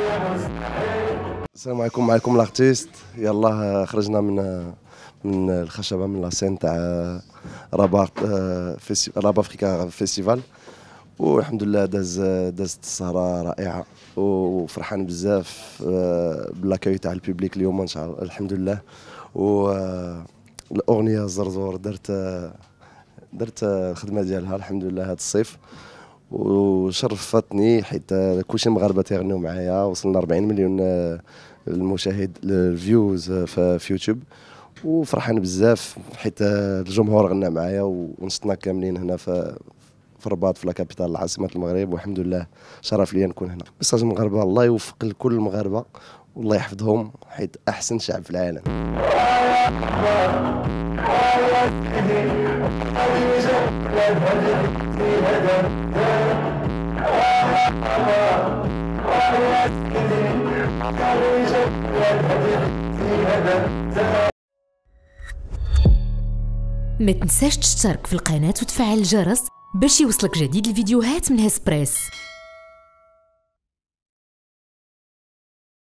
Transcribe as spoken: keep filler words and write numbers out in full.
السلام عليكم، معكم الارتيست. يلا خرجنا من من الخشبه من لاسين تاع رابا رابا افريكا فيستيفال، والحمد لله داز دازت السهره رائعه وفرحان بزاف باللاكاي تاع البوبليك اليوم ان شاء الله الحمد لله. والاغنيه الزرزور درت درت الخدمه ديالها الحمد لله هذا الصيف، وشرفتني حيت كلشي مغاربه تيغنيو معايا. وصلنا أربعين مليون المشاهد الفيوز في يوتيوب، وفرحان بزاف حيت الجمهور غنى معايا ونصتنا كاملين هنا في في الرباط في لاكابيتال العاصمه المغرب، والحمد لله شرف لي نكون هنا. ميساج المغاربه، الله يوفق لكل المغاربه والله يحفظهم حيت احسن شعب في العالم. ما تنساش تشترك في القناة وتفعل الجرس باش يوصلك جديد الفيديوهات من هسبريس.